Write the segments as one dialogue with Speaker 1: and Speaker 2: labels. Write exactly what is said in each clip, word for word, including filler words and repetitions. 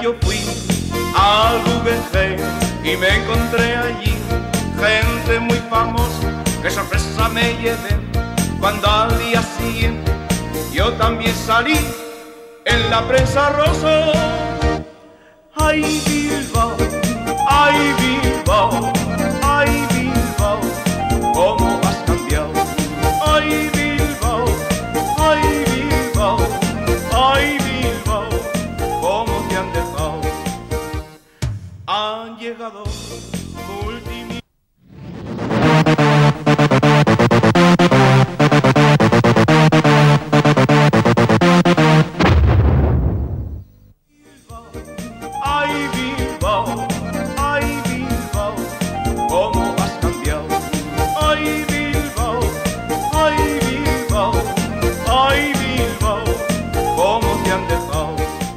Speaker 1: yo fui al Guggenheim y me encontré allí gente muy famosa, qué sorpresa me llevé cuando al día siguiente yo también salí en la prensa rosa. Ay Bilbao, ay Bilbao, ay Bilbao, cómo has cambiado. Ay Bilbao, ay Bilbao, ay Bilbao, cómo te han dejado. Han llegado multimi... Ay Bilbao, ay Bilbao, cómo has cambiado. Ay Bilbao, ay Bilbao, ay Bilbao, cómo te han dejado.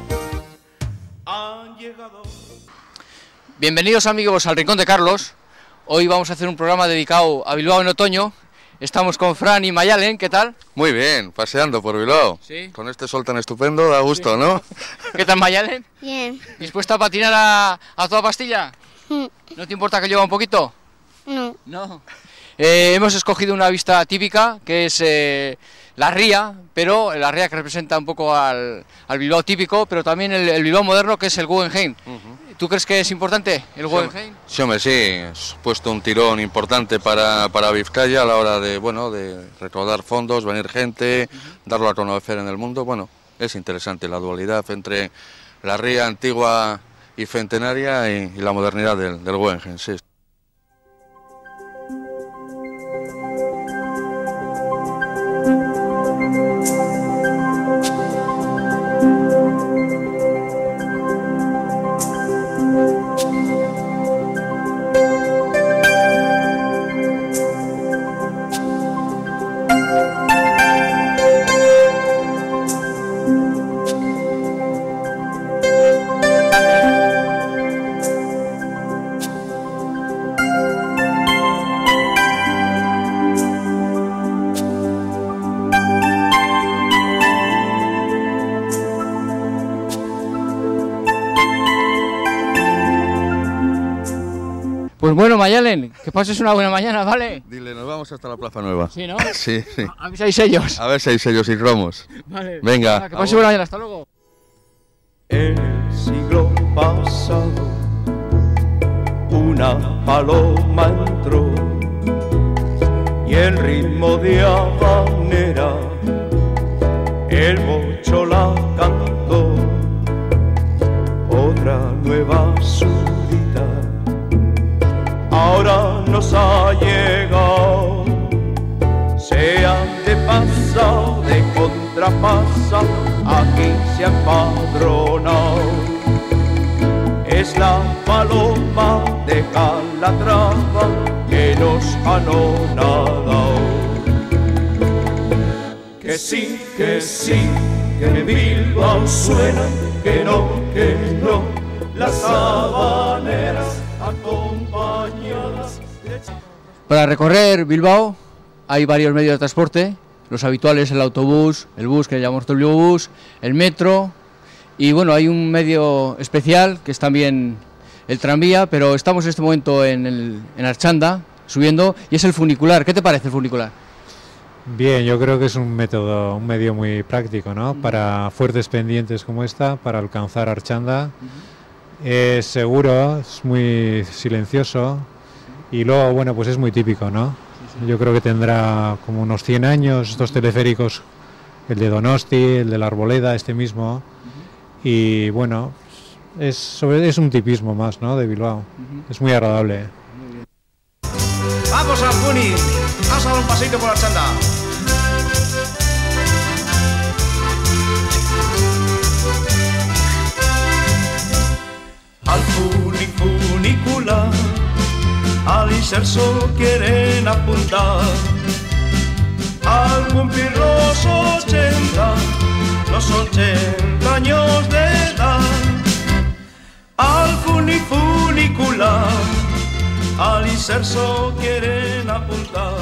Speaker 1: Han llegado.
Speaker 2: Bienvenidos amigos al Rincón de Carlos. Hoy vamos a hacer un programa dedicado a Bilbao en otoño. Estamos con Fran y Mayalen, ¿qué tal?
Speaker 3: Muy bien, paseando por Bilbao.
Speaker 2: Sí.
Speaker 3: Con este sol tan estupendo, da gusto, sí, ¿no?
Speaker 2: ¿Qué tal, Mayalen?
Speaker 4: Bien.
Speaker 2: ¿Dispuesta a patinar a, a toda pastilla?
Speaker 4: Mm.
Speaker 2: ¿No te importa que llueva un poquito?
Speaker 4: No.
Speaker 2: No. Eh, hemos escogido una vista típica, que es eh, la ría, pero la ría que representa un poco al, al Bilbao típico, pero también el, el Bilbao moderno, que es el Guggenheim. Uh-huh. ¿Tú crees que es importante el Guggenheim?
Speaker 3: Sí, hombre, sí, has puesto un tirón importante para, para Vizcaya a la hora de, bueno, de recaudar fondos, venir gente, uh-huh, darlo a conocer en el mundo. Bueno, es interesante la dualidad entre la ría antigua y centenaria y, y la modernidad del, del Guggenheim, sí.
Speaker 2: Pues bueno, Mayalen, que pases una buena mañana, ¿vale?
Speaker 3: Dile, nos vamos hasta la Plaza Nueva.
Speaker 2: Sí, ¿no?
Speaker 3: Sí, sí.
Speaker 2: A, a ver si hay sellos.
Speaker 3: A ver si hay sellos y cromos.
Speaker 2: Vale.
Speaker 3: Venga.
Speaker 2: Venga, que pases buena mañana, hasta luego.
Speaker 1: En el siglo pasado una paloma entró y el ritmo de habanera el bocho la cantó. Otra nueva surita ahora nos ha llegado, sean de pasado, de contrapasado, aquí se ha empadronado. Es la paloma de Calatrava que nos ha anonadado. Que sí, que sí, que Bilbao suena, que no, que no, las habaneras acompañadas de...
Speaker 2: Para recorrer Bilbao hay varios medios de transporte, los habituales, el autobús, el bus que llamamos W-bus, el metro, y bueno, hay un medio especial que es también el tranvía, pero estamos en este momento en, el, en Archanda subiendo, y es el funicular. ¿Qué te parece el funicular?
Speaker 5: Bien, yo creo que es un método, un medio muy práctico, ¿no? Uh-huh. Para fuertes pendientes como esta, para alcanzar Archanda. Uh-huh. Es seguro, es muy silencioso, uh-huh, y luego, bueno, pues es muy típico, ¿no? Sí, sí. Yo creo que tendrá como unos cien años estos teleféricos, el de Donosti, el de la Arboleda, este mismo, uh-huh, y bueno, es, sobre, es un tipismo más, ¿no? De Bilbao. Uh-huh. Es muy agradable.
Speaker 2: Muy bien.
Speaker 1: ¡Vamos al Funi! ¡Vamos a dar un paseito por Archanda! Al Funi funicular, al inserso quieren apuntar. Al cumplir los ochenta, los ochenta años de edad. Al Funi funicular, al inserso quieren apuntar.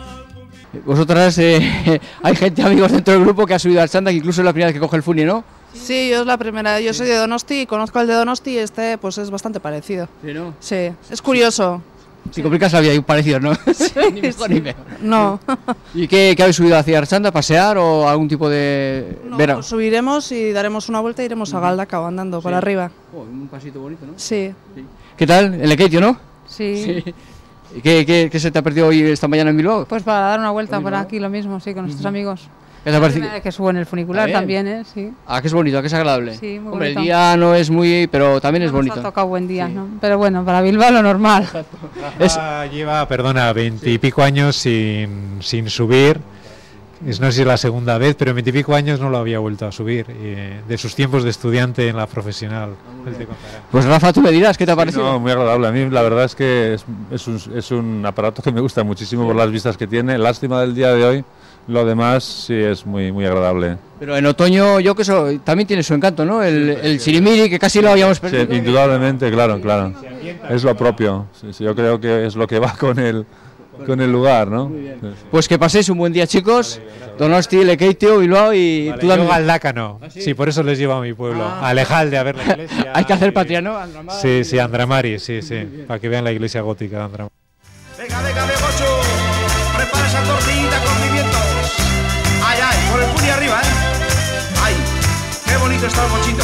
Speaker 2: Vosotras, eh, hay gente, amigos, dentro del grupo que ha subido al Archanda, que incluso es la primera vez que coge el Funi, ¿no?
Speaker 4: Sí, yo es la primera. Yo soy de Donosti y conozco el de Donosti y este pues es bastante parecido.
Speaker 2: Sí, ¿no?
Speaker 4: Sí, es curioso.
Speaker 2: Si complicas la vida, hay un parecido, ¿no? Ni mejor ni peor.
Speaker 4: No.
Speaker 2: ¿Y qué, qué habéis subido hacia Archanda? ¿Pasear o algún tipo de...?
Speaker 4: No,
Speaker 2: Vera?
Speaker 4: pues subiremos y daremos una vuelta e iremos a Galdacao andando por arriba.
Speaker 2: Oh, un pasito bonito, ¿no?
Speaker 4: Sí.
Speaker 2: ¿Qué tal? El Ekeitio, ¿no?
Speaker 6: Sí.
Speaker 2: ¿Y ¿Qué, qué, qué se te ha perdido hoy esta mañana en Bilbao?
Speaker 6: Pues para dar una vuelta por
Speaker 2: Bilbao?
Speaker 6: aquí, lo mismo, sí, con nuestros amigos.
Speaker 2: ¿Qué te ha
Speaker 6: La
Speaker 2: parecido?
Speaker 6: primera vez que subo en el funicular
Speaker 2: Está
Speaker 6: también, ¿eh? Sí.
Speaker 2: Ah, que es bonito, que es agradable.
Speaker 6: Sí, muy
Speaker 2: Hombre,
Speaker 6: bonito.
Speaker 2: el día no es muy... pero también es
Speaker 6: No nos
Speaker 2: bonito.
Speaker 6: ha tocado buen día, ¿no? Pero bueno, para Bilbao lo normal.
Speaker 2: Es-
Speaker 5: Ah, lleva, perdona, veintipico años sin, sin subir. Es, no sé si es la segunda vez, pero en veintipico años no lo había vuelto a subir. eh, de sus tiempos de estudiante en la profesional. Él te contará.
Speaker 2: Pues Rafa, tú me dirás, ¿qué te ha parecido?
Speaker 7: No, muy agradable. A mí la verdad es que es, es, un, es un aparato que me gusta muchísimo por las vistas que tiene. Lástima del día de hoy. Lo demás sí es muy, muy agradable.
Speaker 2: Pero en otoño yo que eso también tiene su encanto, ¿no? El, el sirimiri, que casi lo habíamos
Speaker 7: Sí,
Speaker 2: perdido.
Speaker 7: indudablemente, claro, claro. Es lo propio. Sí, sí, yo creo que es lo que va con el, con el lugar, ¿no? Sí, sí.
Speaker 2: Pues que paséis un buen día, chicos. Donosti, Lekeitio, Bilbao y
Speaker 5: Vale,
Speaker 2: tú
Speaker 5: yo
Speaker 2: también.
Speaker 5: Galdácano. sí? por eso les llevo a mi pueblo.
Speaker 2: Ah.
Speaker 5: A Alejalde, a ver la iglesia.
Speaker 2: Hay que hacer
Speaker 5: y-
Speaker 2: patria, ¿no? Andramari.
Speaker 5: Sí, sí, Andramari, sí, sí. Para que vean la iglesia gótica de Andramari.
Speaker 1: Venga, venga, Begocho. Prepara esa tortillita con pimientos. Ay, ay, con el puño arriba, ¿eh? Ay, qué bonito está el bochito.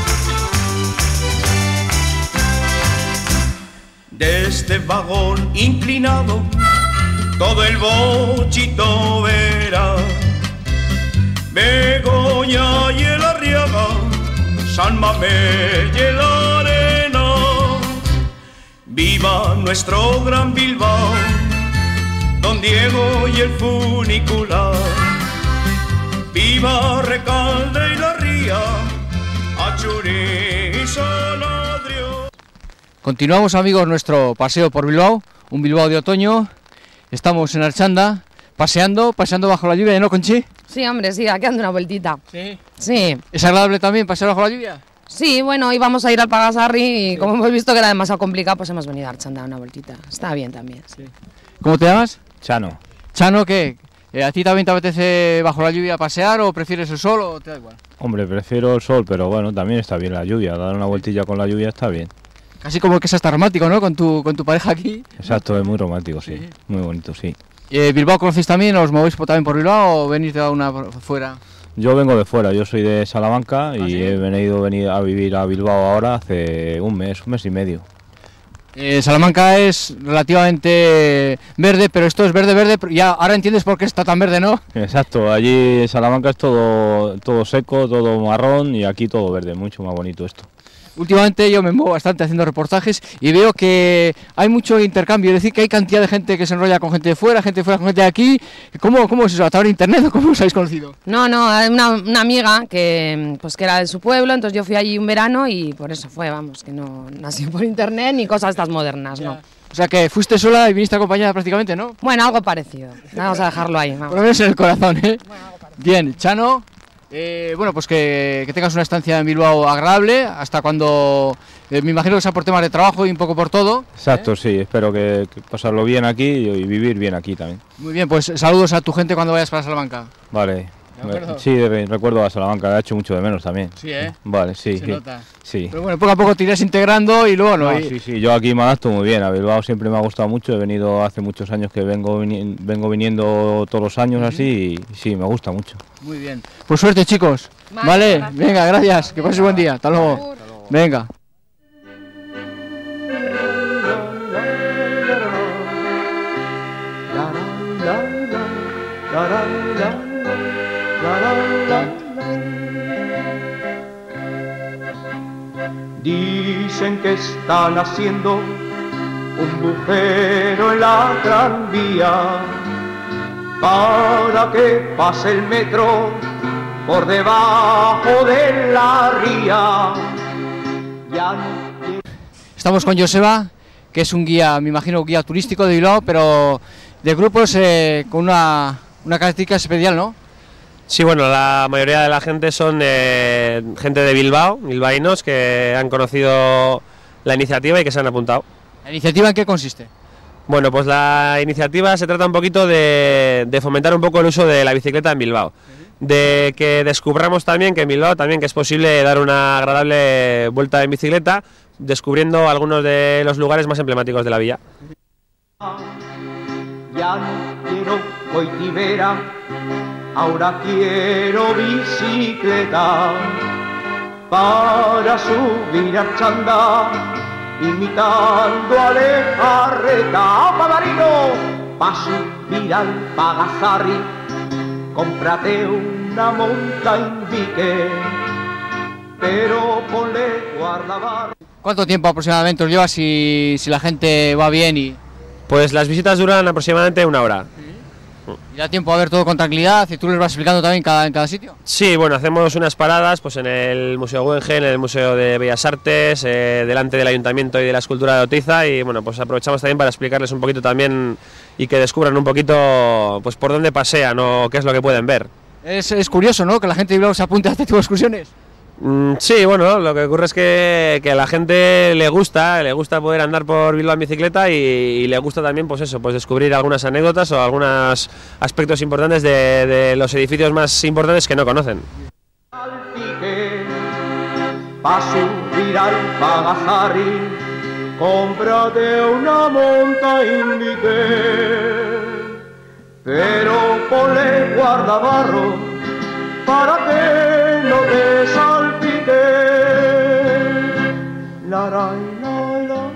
Speaker 1: De este vagón inclinado, todo el bochito verá. Begoña y el Arriaga, San Mamés y el Arena. Viva nuestro gran Bilbao, Don Diego y el funicular. Viva Recalde y la Ría, Achurí y San Adrián.
Speaker 2: Continuamos, amigos, nuestro paseo por Bilbao, un Bilbao de otoño. Estamos en Archanda, paseando, paseando bajo la lluvia, ¿no, Conchi?
Speaker 8: Sí, hombre, sí, aquí ando una vueltita.
Speaker 2: Sí.
Speaker 8: Sí,
Speaker 2: ¿Es agradable también pasear bajo la lluvia?
Speaker 8: sí, bueno, íbamos a ir al Pagasarri y como hemos visto que era demasiado complicado, pues hemos venido a Archanda a dar una vueltita. Está bien también. Sí.
Speaker 2: ¿Cómo te llamas?
Speaker 9: Chano.
Speaker 2: Chano, ¿qué? Eh, ¿A ti también te apetece bajo la lluvia pasear o prefieres el sol o te da igual?
Speaker 9: Hombre, prefiero el sol, pero bueno, también está bien la lluvia. Dar una vueltilla con la lluvia está bien.
Speaker 2: Casi como que es hasta romántico, ¿no? Con tu, con tu pareja aquí.
Speaker 9: Exacto, es muy romántico, sí.
Speaker 2: Sí.
Speaker 9: Muy bonito, sí.
Speaker 2: Eh, ¿Bilbao conocéis también? ¿Os movéis por- también por Bilbao o venís de una por- fuera?
Speaker 9: Yo vengo de fuera, yo soy de Salamanca y
Speaker 2: ¿sí?
Speaker 9: he venido venir a vivir a Bilbao ahora hace un mes, un mes y medio.
Speaker 2: Eh, Salamanca es relativamente verde, pero esto es verde, verde. pero Ya ahora entiendes por qué está tan verde, ¿no?
Speaker 9: Exacto, allí en Salamanca es todo, todo seco, todo marrón y aquí todo verde, mucho más bonito esto.
Speaker 2: Últimamente yo me muevo bastante haciendo reportajes y veo que hay mucho intercambio, es decir, que hay cantidad de gente que se enrolla con gente de fuera, gente de fuera con gente de aquí. ¿Cómo, cómo es eso? ¿A través de internet o cómo os habéis conocido?
Speaker 8: No, no, hay una, una amiga que, pues, que era de su pueblo, entonces yo fui allí un verano y por eso fue, vamos, que no, no ha sido por internet ni cosas estas modernas, ¿no?
Speaker 2: O sea que fuiste sola y viniste acompañada prácticamente, ¿no?
Speaker 8: Bueno, algo parecido. Vamos a dejarlo ahí.
Speaker 2: Por
Speaker 8: Vamos.
Speaker 2: lo menos en el corazón, ¿eh? Bien, Chano, eh, bueno, pues que, que tengas una estancia en Bilbao agradable, hasta cuando, eh, me imagino que sea por temas de trabajo y un poco por todo.
Speaker 9: Exacto, sí, espero que, que pasarlo bien aquí y vivir bien aquí también.
Speaker 2: Muy bien, pues saludos a tu gente cuando vayas para Salamanca.
Speaker 9: Vale.
Speaker 2: ¿De acuerdo?
Speaker 9: Sí, re- recuerdo a Salamanca, ha hecho mucho de menos también.
Speaker 2: Sí, ¿eh?
Speaker 9: Vale, sí.
Speaker 2: Se
Speaker 9: sí.
Speaker 2: nota.
Speaker 9: Sí.
Speaker 2: Pero bueno, poco a poco te irás integrando y luego no.
Speaker 9: No,
Speaker 2: y-
Speaker 9: sí, sí, yo aquí me adapto muy bien. A Bilbao siempre me ha gustado mucho. He venido hace muchos años que vengo, vini- vengo viniendo todos los años así y sí, me gusta mucho.
Speaker 2: Muy bien. Pues suerte, chicos.
Speaker 8: Vale,
Speaker 2: Vale,
Speaker 8: gracias.
Speaker 2: venga, gracias. Que pases buen día. Hasta luego. Venga.
Speaker 10: Dicen que están haciendo un bujero en la Gran Vía para que pase el metro por debajo de la ría. Ya no...
Speaker 2: Estamos con Joseba, que es un guía, me imagino, guía turístico de Bilbao, pero de grupos eh, con una, una característica especial, ¿no?
Speaker 11: Sí, bueno, la mayoría de la gente son eh, gente de Bilbao, bilbaínos, que han conocido la iniciativa y que se han apuntado.
Speaker 2: ¿La iniciativa en qué consiste?
Speaker 11: Bueno, pues la iniciativa se trata un poquito de, de fomentar un poco el uso de la bicicleta en Bilbao. de que descubramos también que en Bilbao también que es posible dar una agradable vuelta en bicicleta, descubriendo algunos de los lugares más emblemáticos de la villa.
Speaker 10: Ya no quiero coitibera, ahora quiero bicicleta para subir a Archanda, imitando a Lejarreta. ¡Padarino! Pa' subir al Pagazarri, cómprate una mountain bike, pero ponle guardabarro.
Speaker 2: ¿Cuánto tiempo aproximadamente os lleva si, si la gente va bien y...?
Speaker 11: Pues las visitas duran aproximadamente una hora.
Speaker 2: ¿Y da tiempo a ver todo con tranquilidad y tú les vas explicando también cada, en cada sitio?
Speaker 11: Sí, bueno, hacemos unas paradas pues en el Museo Guggenheim, en el Museo de Bellas Artes, eh, delante del Ayuntamiento y de la Escultura de Otiza, y bueno, pues aprovechamos también para explicarles un poquito también y que descubran un poquito pues por dónde pasean o qué es lo que pueden ver.
Speaker 2: Es, es curioso, ¿no?, que la gente de Bilbao se apunte a este tipo de excursiones.
Speaker 11: Mm, sí, bueno, lo que ocurre es que, que a la gente le gusta, le gusta poder andar por Bilbao en bicicleta y, y le gusta también, pues eso, pues descubrir algunas anécdotas o algunos aspectos importantes de, de los edificios más importantes que no conocen.
Speaker 10: Pa' subir al Pagazarri, cómprate una mountain bike, pero ponle guardabarro para que no te salpique. La, la, la, la.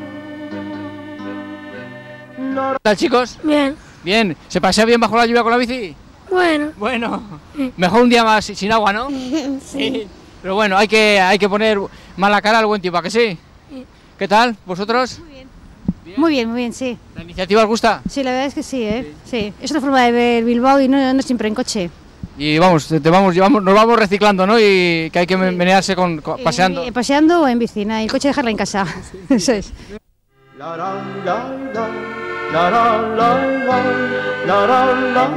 Speaker 2: ¿Qué tal, chicos?
Speaker 12: Bien.
Speaker 2: Bien. ¿Se pasea bien bajo la lluvia con la bici?
Speaker 12: Bueno.
Speaker 2: Bueno. Mejor un día más sin agua, ¿no?
Speaker 12: Sí.
Speaker 2: Pero bueno, hay que, hay que poner mala cara al buen tiempo, ¿a que sí?
Speaker 12: Sí.
Speaker 2: ¿Qué tal? ¿Vosotros?
Speaker 12: Muy bien. Muy bien, muy bien, sí.
Speaker 2: ¿La iniciativa os gusta?
Speaker 12: Sí, la verdad es que sí, ¿eh? Sí. Es una forma de ver Bilbao y no, no siempre en coche.
Speaker 2: Y vamos, te vamos, llevamos, nos vamos reciclando, ¿no? Y que hay que sí. menearse con, con, paseando.
Speaker 12: Eh, paseando o en bici, ¿no? Y el coche dejarla en casa. Sí. Eso es.
Speaker 10: La, la, la, la, la, la, la, la, la, la.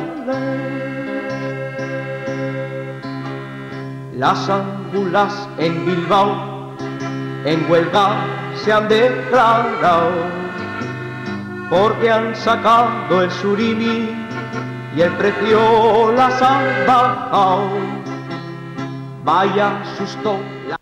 Speaker 10: Las ángulas en Bilbao en huelga se han declarado porque han sacado el surimi y el precio las han bajado. Vaya susto. La...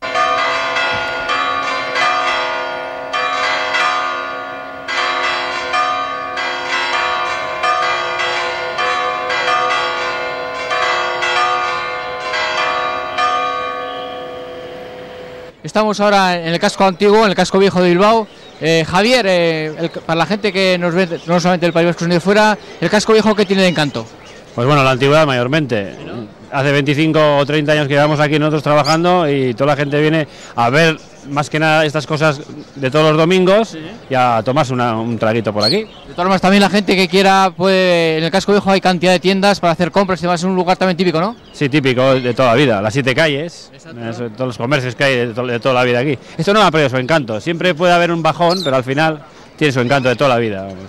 Speaker 2: Estamos ahora en el casco antiguo, en el casco viejo de Bilbao. Eh, Javier, eh, el, para la gente que nos ve, no solamente del País Vasco sino de fuera, ¿el casco viejo qué tiene de encanto?
Speaker 13: Pues bueno, la antigüedad mayormente. ¿Sí, no? Hace veinticinco o treinta años que llevamos aquí nosotros trabajando y toda la gente viene a ver más que nada estas cosas de todos los domingos, ¿sí?, y a tomarse una, un traguito por aquí.
Speaker 2: De todas formas, también la gente que quiera, pues en el casco viejo hay cantidad de tiendas para hacer compras y demás, es un lugar también típico, ¿no?
Speaker 13: Sí, típico de toda la vida, las siete calles, eso, todos los comercios que hay de, to de toda la vida aquí. Esto no ha perdido su encanto, siempre puede haber un bajón, pero al final tiene su encanto de toda la vida, vamos.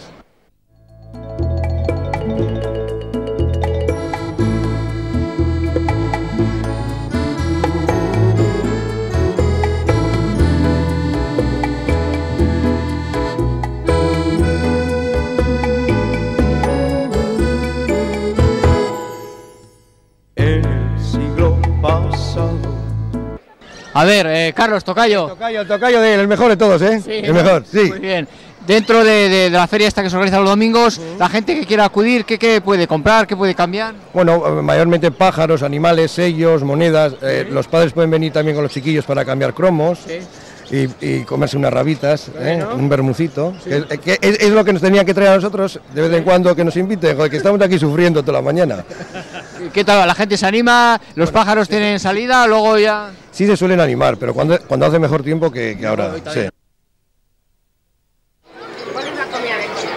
Speaker 2: A ver, eh, Carlos, tocayo.
Speaker 14: Tocayo, el tocayo de él, el mejor de todos, ¿eh?
Speaker 2: Sí,
Speaker 14: el mejor, sí.
Speaker 2: Muy bien. Dentro de, de, de la feria esta que se organiza los domingos, uh-huh, la gente que quiera acudir, ¿qué, qué puede comprar, qué puede cambiar?
Speaker 14: Bueno, mayormente pájaros, animales, sellos, monedas. Eh, ¿sí? Los padres pueden venir también con los chiquillos para cambiar cromos. Sí. Y, y comerse unas rabitas, ¿eh? Un bermucito, sí, que, que es, es lo que nos tenían que traer a nosotros de vez en cuando, que nos inviten, joder, que estamos aquí sufriendo toda la mañana.
Speaker 2: ¿Qué tal? ¿La gente se anima? ¿Los bueno, pájaros tienen salida? Luego ya...
Speaker 14: Sí se suelen animar, pero cuando, cuando hace mejor tiempo que, que ahora, no, sí.
Speaker 15: ¿Cuál es la comida de cola?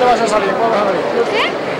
Speaker 1: vas a salir? ¿Cuál vas a salir?
Speaker 12: ¿Qué?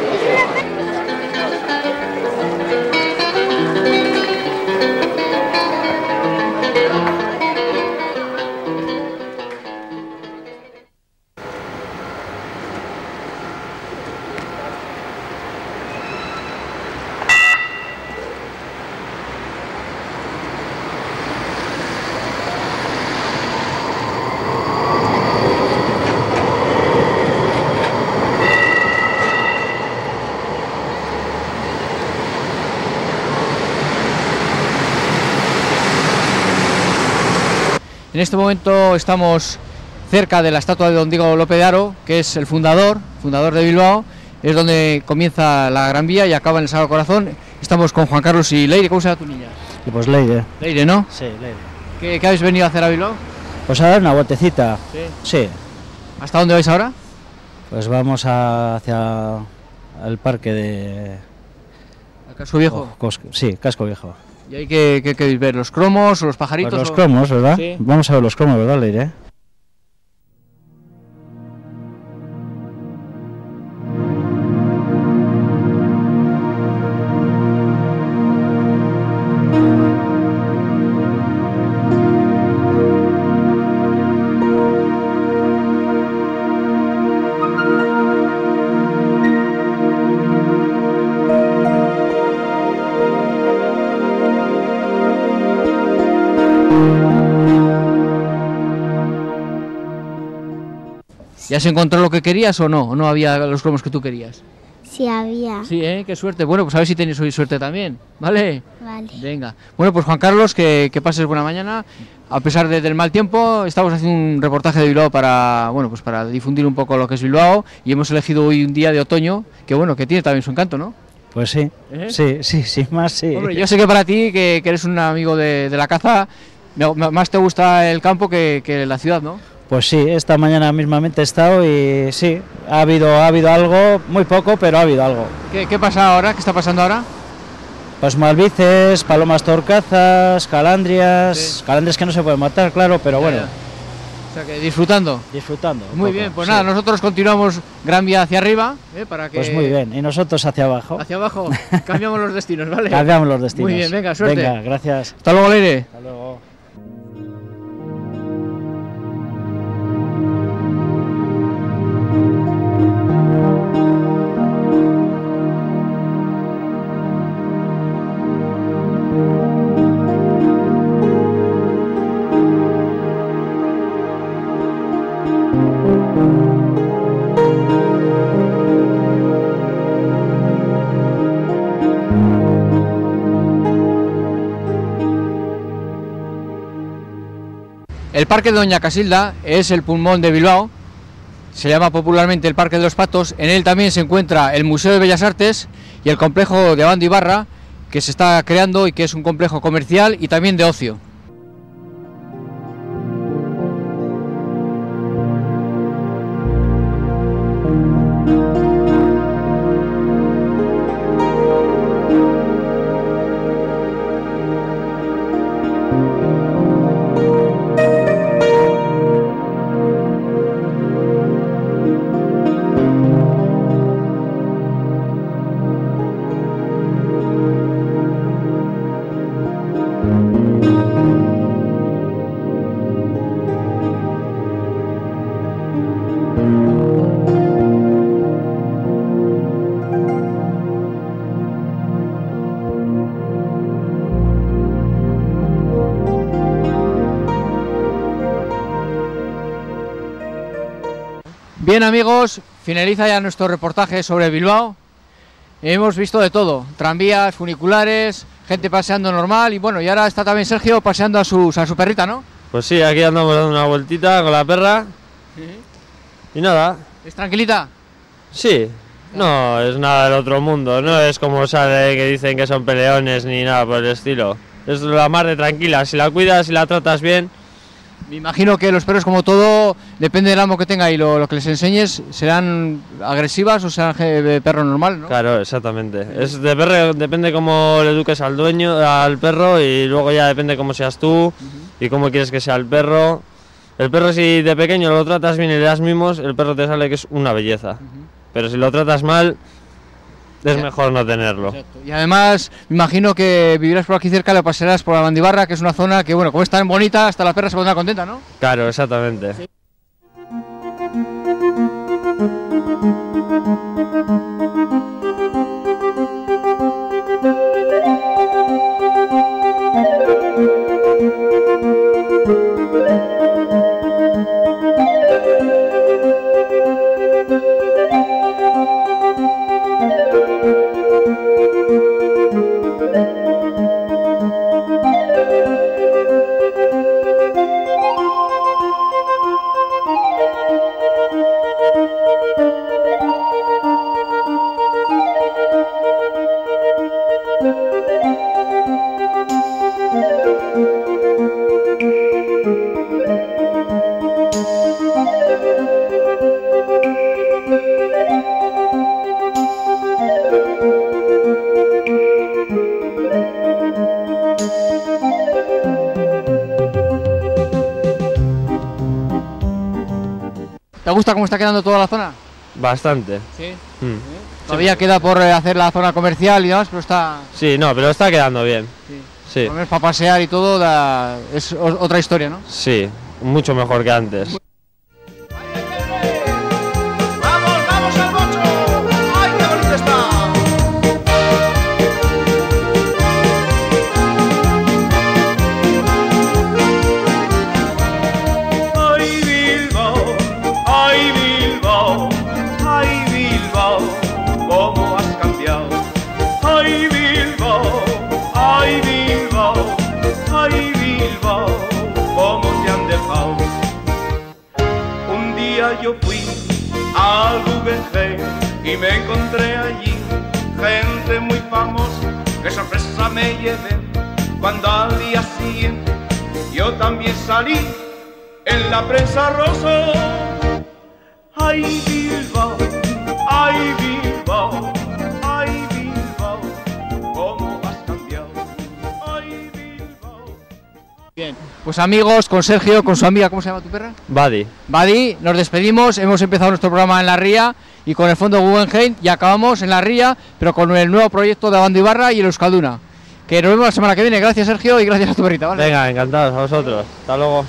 Speaker 2: En este momento estamos cerca de la estatua de don Diego López de Haro, que es el fundador, fundador de Bilbao. Es donde comienza la Gran Vía y acaba en el Sagrado Corazón. Estamos con Juan Carlos y Leire. ¿Cómo se llama tu niña?
Speaker 16: Pues Leire.
Speaker 2: Leire, ¿no?
Speaker 16: Sí, Leire.
Speaker 2: ¿Qué, qué habéis venido a hacer a Bilbao?
Speaker 16: Pues a dar una vueltecita.
Speaker 2: Sí.
Speaker 16: Sí.
Speaker 2: ¿Hasta dónde vais ahora?
Speaker 16: Pues vamos a, hacia el parque de...
Speaker 2: ¿Al Casco Viejo?
Speaker 16: Oh, Cos... Sí, Casco Viejo.
Speaker 2: ¿Y hay que, que queréis ver? ¿Los cromos o los pajaritos?
Speaker 16: Pues los
Speaker 2: o...
Speaker 16: cromos, ¿verdad?
Speaker 2: Sí.
Speaker 16: Vamos a ver los cromos, ¿verdad, Leire?
Speaker 2: ¿Ya se encontró lo que querías o no? ¿O no había los cromos que tú querías?
Speaker 12: Sí, había.
Speaker 2: Sí, ¿eh? Qué suerte. Bueno, pues a ver si tenéis hoy suerte también, ¿vale?
Speaker 12: Vale.
Speaker 2: Venga. Bueno, pues Juan Carlos, que, que pases buena mañana. A pesar de, del mal tiempo, estamos haciendo un reportaje de Bilbao para, bueno, pues para difundir un poco lo que es Bilbao, y hemos elegido hoy un día de otoño que, bueno, que tiene también su encanto, ¿no?
Speaker 16: Pues sí,
Speaker 2: ¿Eh?
Speaker 16: sí, sí, sí, más sí.
Speaker 2: Hombre, yo sé que para ti, que, que eres un amigo de, de la caza, más te gusta el campo que, que la ciudad, ¿no?
Speaker 16: Pues sí, esta mañana mismamente he estado y sí, ha habido, ha habido algo, muy poco, pero ha habido algo.
Speaker 2: ¿Qué, qué pasa ahora? ¿Qué está pasando ahora?
Speaker 16: Pues malvices, palomas torcazas, calandrias, sí. Calandrias que no se pueden matar, claro, pero
Speaker 2: ya,
Speaker 16: bueno.
Speaker 2: Ya. O sea que disfrutando.
Speaker 16: Disfrutando.
Speaker 2: Muy
Speaker 16: poco,
Speaker 2: bien, pues
Speaker 16: sí.
Speaker 2: Nada, nosotros continuamos Gran Vía hacia arriba, ¿eh? Para que...
Speaker 16: Pues muy bien, y nosotros hacia abajo.
Speaker 2: Hacia abajo, cambiamos los destinos, ¿vale?
Speaker 16: Cambiamos los destinos.
Speaker 2: Muy bien, venga, suerte.
Speaker 16: Venga, gracias.
Speaker 2: Hasta luego, Leire.
Speaker 16: Hasta luego.
Speaker 2: El Parque de Doña Casilda es el pulmón de Bilbao, se llama popularmente el Parque de los Patos. En él también se encuentra el Museo de Bellas Artes y el complejo de Abando y Barra, que se está creando y que es un complejo comercial y también de ocio. Bien amigos, finaliza ya nuestro reportaje sobre Bilbao. Hemos visto de todo, tranvías, funiculares, gente paseando normal y bueno, y ahora está también Sergio paseando a su, a su perrita, ¿no?
Speaker 11: Pues sí, aquí andamos dando una vueltita con la perra. ¿Sí? Y nada.
Speaker 2: ¿Es tranquilita?
Speaker 11: Sí, no es nada del otro mundo, no es como sale que dicen que son peleones ni nada por el estilo. Es la más de tranquila, si la cuidas y la tratas bien.
Speaker 2: Me imagino que los perros, como todo, depende del amo que tenga y lo, lo que les enseñes, serán agresivas o serán de perro normal, ¿no?
Speaker 11: Claro, exactamente. Es de perro, depende cómo le eduques al dueño, al perro, y luego ya depende cómo seas tú uh-huh. y cómo quieres que sea el perro. El perro, si de pequeño lo tratas bien y le das mimos, el perro te sale que es una belleza.
Speaker 2: Uh-huh.
Speaker 11: pero si lo tratas mal, es
Speaker 2: Ya.
Speaker 11: mejor no tenerlo.
Speaker 2: Exacto. Y además, me imagino que vivirás por aquí cerca, lo pasarás por la Mandibarra, que es una zona que, bueno, como es tan bonita, hasta la perra se pondrá contenta, ¿no?
Speaker 11: Claro, exactamente.
Speaker 2: Sí. ¿Te gusta cómo está quedando toda la zona?
Speaker 11: Bastante.
Speaker 2: Sí.
Speaker 11: Mm.
Speaker 2: Todavía queda por eh, hacer la zona comercial y demás, pero está...
Speaker 11: Sí, no, pero está quedando bien.
Speaker 2: Sí.
Speaker 11: Sí,
Speaker 2: Por lo menos para pasear y todo, da- es o- otra historia, ¿no?
Speaker 11: sí, mucho mejor que antes.
Speaker 1: ¡Vamos, vamos al bocho! ¡Ay, qué bonito está!
Speaker 10: Ay Bilbao, ay Bilbao, ay Bilbao, cómo has cambiado. Ay Bilbao, ay Bilbao, ay Bilbao, cómo te han dejado. Un día yo fui al Guggenheim y me encontré allí gente muy famosa. Qué sorpresa me llevé cuando al día siguiente yo también salí en la prensa rosa. Ay Bilbao, ay Bilbao, ay Bilbao, cómo has cambiado. Ay Bilbao.
Speaker 2: Bien. Pues amigos, con Sergio, con su amiga, ¿cómo se llama tu perra?
Speaker 11: Buddy.
Speaker 2: Badi, nos despedimos, hemos empezado nuestro programa en La Ría y con el Fondo Guggenheim y acabamos en La Ría, pero con el nuevo proyecto de Abandibarra y el Euskalduna. Que nos vemos la semana que viene, gracias Sergio y gracias a tu perrita, ¿vale?
Speaker 11: Venga, encantados a vosotros. Hasta luego.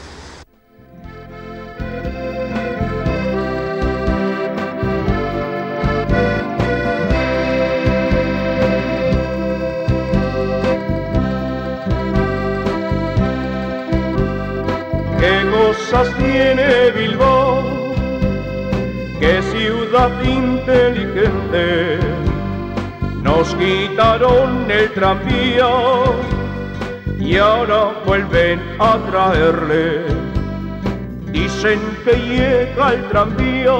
Speaker 10: Qué cosas tiene Bilbao, qué ciudad inteligente. Nos quitaron el tranvía y ahora vuelven a traerle. Dicen que llega el tranvía,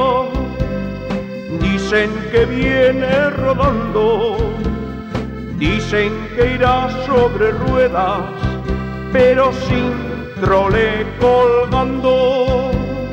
Speaker 10: dicen que viene rodando, dicen que irá sobre ruedas, pero sin trole colgando.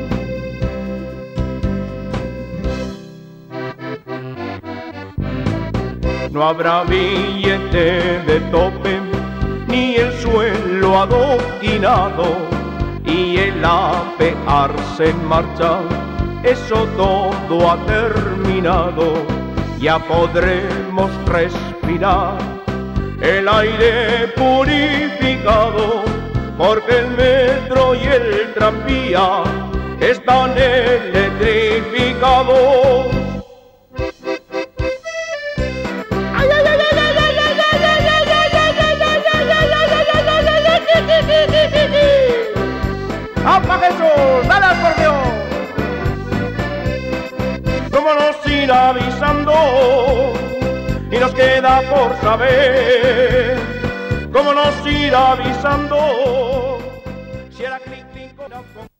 Speaker 10: No habrá billete de tope, ni el suelo adoquinado, y el apearse en marcha, eso todo ha terminado. Ya podremos respirar el aire purificado, porque el metro y el tranvía están electrificados.
Speaker 1: ¡Apa Jesús! ¡Dale al acordeón!
Speaker 10: Cómo nos irá avisando y nos queda por saber cómo nos irá avisando si era clic clic o no.